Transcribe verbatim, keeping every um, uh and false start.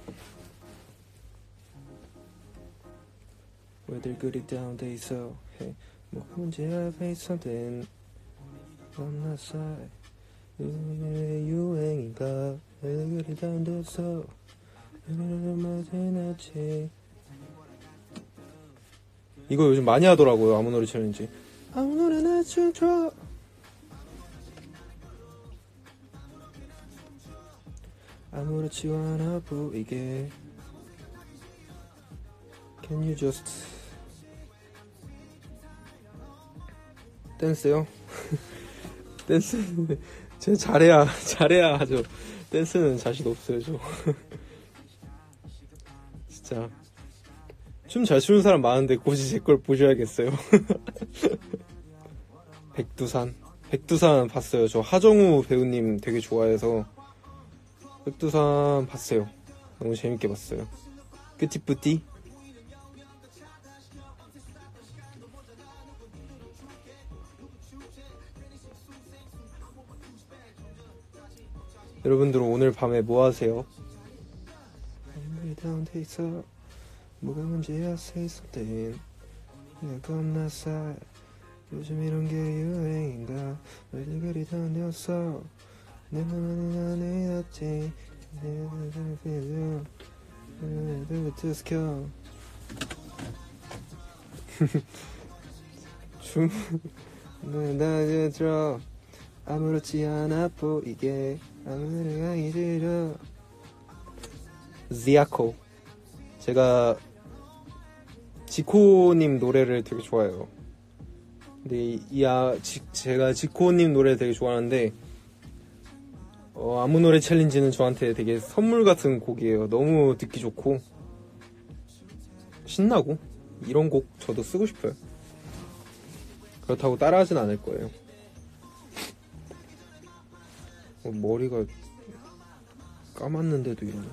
왜들 그리 다운돼 있어? Hey, 뭐가 문제야? Face something on my side. 유행인가? 왜들 그리 다운됐어? 이거 요즘 많이 하더라고요. 아무 노래 챌린지. 아무 노래나 춤춰. 아무렇지 않아 보이게. Can you just 댄스요? 댄스 제가 잘해야 잘해야 하죠. 댄스는 자신 없어요 저. 진짜 춤 잘 추는 사람 많은데 굳이 제 걸 보셔야겠어요. 백두산 백두산 봤어요. 저 하정우 배우님 되게 좋아해서 백두산 봤어요. 너무 재밌게 봤어요. 끄티뿌띠. 여러분들은 오늘 밤에 뭐 하세요? 다운돼 있어. 뭐가 문제야? Say something. 내가 겁나 살. 요즘 이런 게 유행인가? 왜들 그리 다운되었어? 내 맘은 안에 있었지. 스켜. 춤. 나 들어. 아무렇지 않아 보이게. 아무리 강이 들어. 지아코. 제가 지코님 노래를 되게 좋아해요. 근데 이, 이 아, 지, 제가 지코님 노래를 되게 좋아하는데 어, 아무 노래 챌린지는 저한테 되게 선물 같은 곡이에요. 너무 듣기 좋고 신나고 이런 곡 저도 쓰고 싶어요. 그렇다고 따라하진 않을 거예요. 어, 머리가 까맣는데도 이러네.